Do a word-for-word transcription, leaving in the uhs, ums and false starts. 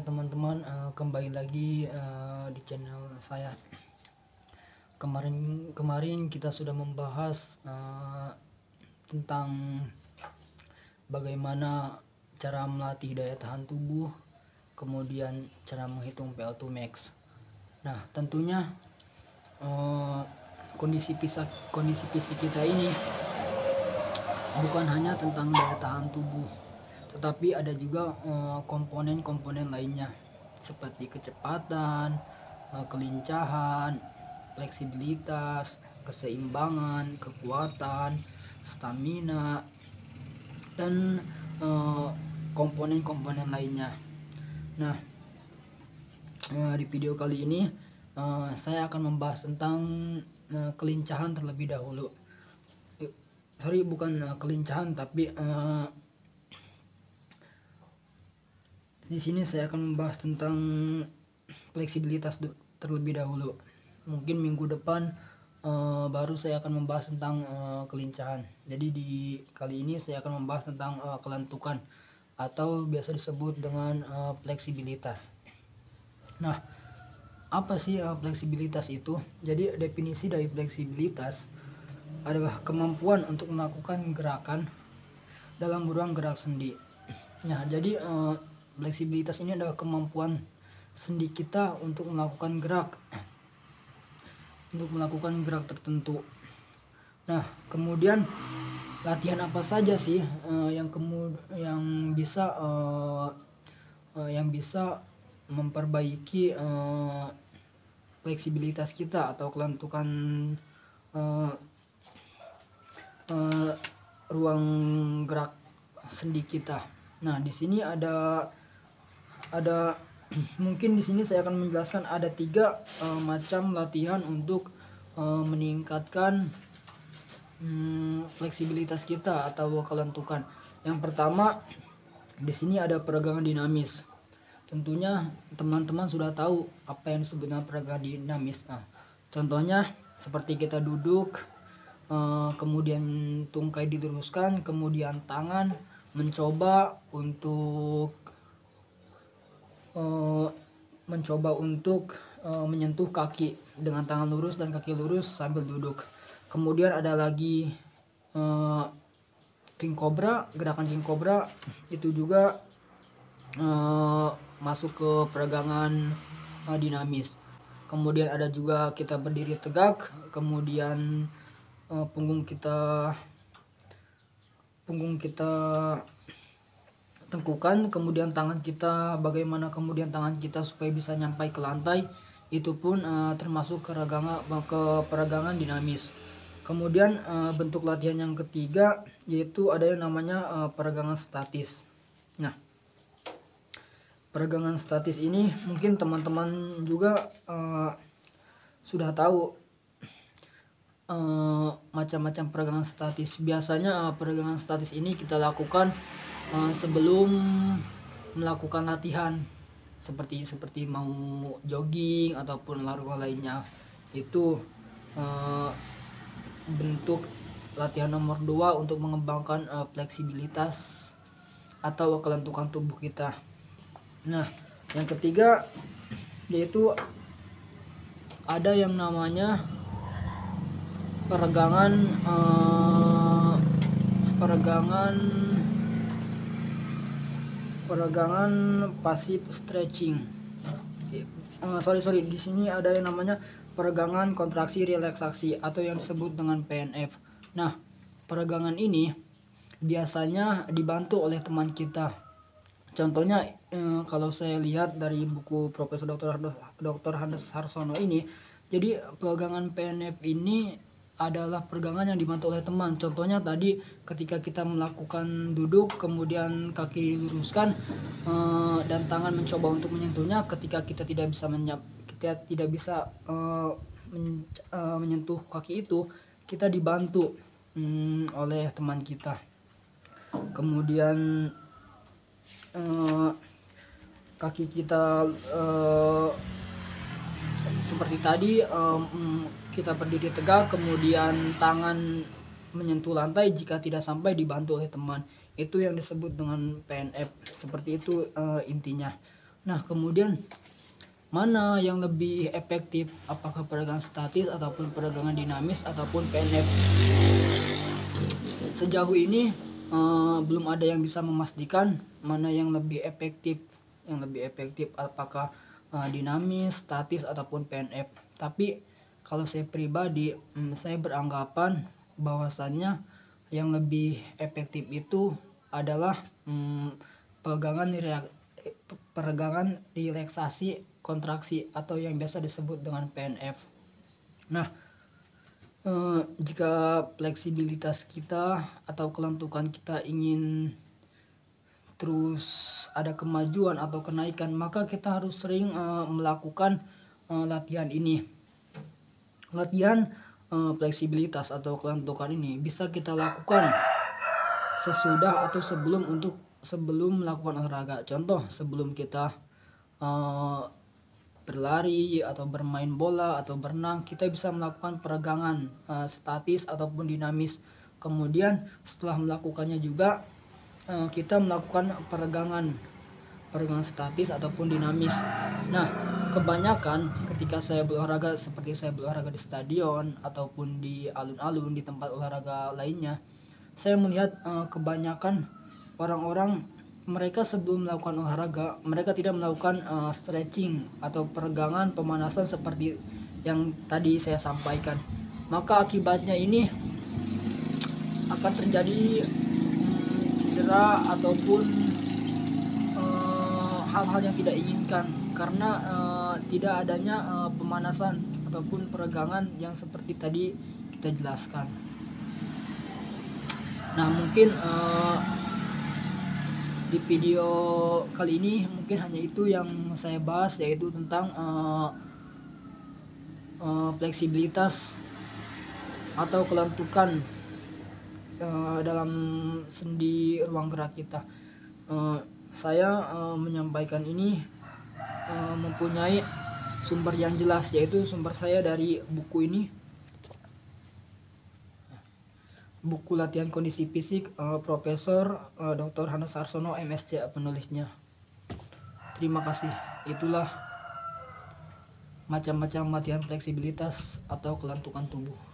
teman-teman, uh, kembali lagi uh, di channel saya. Kemarin kemarin kita sudah membahas uh, tentang bagaimana cara melatih daya tahan tubuh, kemudian cara menghitung V O two max. Nah, tentunya uh, kondisi fisik kondisi fisik kita ini bukan hanya tentang daya tahan tubuh, tetapi ada juga komponen-komponen uh, lainnya seperti kecepatan, uh, kelincahan, fleksibilitas, keseimbangan, kekuatan, stamina, dan uh, komponen-komponen lainnya. Nah, uh, di video kali ini uh, saya akan membahas tentang uh, kelincahan terlebih dahulu. Sorry, bukan uh, kelincahan, tapi uh, di sini saya akan membahas tentang fleksibilitas terlebih dahulu. Mungkin minggu depan uh, baru saya akan membahas tentang uh, kelincahan. Jadi di kali ini saya akan membahas tentang uh, kelentukan atau biasa disebut dengan uh, fleksibilitas. Nah, apa sih uh, fleksibilitas itu? Jadi definisi dari fleksibilitas adalah kemampuan untuk melakukan gerakan dalam ruang gerak sendi. Nah, jadi uh, fleksibilitas ini adalah kemampuan sendi kita untuk melakukan gerak untuk melakukan gerak tertentu. Nah, kemudian latihan apa saja sih uh, yang kemud yang bisa uh, uh, yang bisa memperbaiki uh, fleksibilitas kita atau kelentukan uh, uh, ruang gerak sendi kita. Nah, di sini ada ada mungkin di sini saya akan menjelaskan ada tiga uh, macam latihan untuk uh, meningkatkan um, fleksibilitas kita atau kelentukan. Yang pertama, di sini ada peregangan dinamis. Tentunya teman-teman sudah tahu apa yang disebut dengan peregangan dinamis. Nah, contohnya seperti kita duduk, uh, kemudian tungkai diluruskan, kemudian tangan mencoba untuk Uh, mencoba untuk uh, menyentuh kaki dengan tangan lurus dan kaki lurus sambil duduk. Kemudian ada lagi uh, king cobra, gerakan king cobra itu juga uh, masuk ke peregangan uh, dinamis. Kemudian ada juga kita berdiri tegak, kemudian uh, punggung kita punggung kita tengkukan, kemudian tangan kita bagaimana kemudian tangan kita supaya bisa nyampai ke lantai, itu pun uh, termasuk keregangan ke peregangan dinamis. Kemudian uh, bentuk latihan yang ketiga yaitu ada yang namanya uh, peregangan statis. Nah, peregangan statis ini mungkin teman-teman juga uh, sudah tahu uh, macam-macam peregangan statis. Biasanya uh, peregangan statis ini kita lakukan Uh, sebelum melakukan latihan seperti seperti mau jogging ataupun olahraga lainnya. Itu uh, bentuk latihan nomor dua untuk mengembangkan uh, fleksibilitas atau kelentukan tubuh kita. Nah, yang ketiga yaitu ada yang namanya peregangan uh, peregangan peregangan pasif stretching. Uh, sorry sorry di sini ada yang namanya peregangan kontraksi relaksasi atau yang disebut dengan P N F. Nah, peregangan ini biasanya dibantu oleh teman kita. Contohnya uh, kalau saya lihat dari buku Profesor Doktor Doktor Handes Harsono ini, jadi peregangan P N F ini adalah peregangan yang dibantu oleh teman. Contohnya tadi ketika kita melakukan duduk, kemudian kaki diluruskan uh, dan tangan mencoba untuk menyentuhnya. Ketika kita tidak bisa menyap, kita tidak bisa uh, men, uh, menyentuh kaki itu, kita dibantu um, oleh teman kita. Kemudian uh, kaki kita uh, seperti tadi um, kita berdiri tegak, kemudian tangan menyentuh lantai. Jika tidak sampai, dibantu oleh teman. Itu yang disebut dengan P N F. Seperti itu uh, intinya. Nah, kemudian mana yang lebih efektif, apakah peregangan statis ataupun peregangan dinamis ataupun P N F? Sejauh ini uh, belum ada yang bisa memastikan mana yang lebih efektif, yang lebih efektif apakah uh, dinamis, statis ataupun P N F. Tapi kalau saya pribadi, hmm, saya beranggapan bahwasannya yang lebih efektif itu adalah hmm, peregangan peregangan relaksasi kontraksi atau yang biasa disebut dengan P N F. Nah, eh, jika fleksibilitas kita atau kelentukan kita ingin terus ada kemajuan atau kenaikan, maka kita harus sering eh, melakukan eh, latihan ini. Latihan eh, fleksibilitas atau kelentukan ini bisa kita lakukan sesudah atau sebelum untuk sebelum melakukan olahraga. Contoh, sebelum kita uh, berlari atau bermain bola atau berenang, kita bisa melakukan peregangan uh, statis ataupun dinamis. Kemudian setelah melakukannya juga uh, kita melakukan peregangan peregangan statis ataupun dinamis. Nah, kebanyakan ketika saya berolahraga seperti saya berolahraga di stadion ataupun di alun-alun, di tempat olahraga lainnya, saya melihat uh, kebanyakan orang-orang mereka sebelum melakukan olahraga, mereka tidak melakukan uh, stretching atau peregangan pemanasan seperti yang tadi saya sampaikan. Maka akibatnya ini akan terjadi um, cedera ataupun uh, hal-hal yang tidak inginkan karena uh, tidak adanya uh, pemanasan ataupun peregangan yang seperti tadi kita jelaskan. Nah, mungkin uh, di video kali ini mungkin hanya itu yang saya bahas, yaitu tentang uh, uh, fleksibilitas atau kelentukan uh, dalam sendi ruang gerak kita. Uh, saya uh, menyampaikan ini uh, mempunyai sumber yang jelas, yaitu sumber saya dari buku ini, buku latihan kondisi fisik uh, Profesor uh, Doktor Hannes Sarsono M S C penulisnya. Terima kasih. Itulah macam-macam latihan fleksibilitas atau kelentukan tubuh.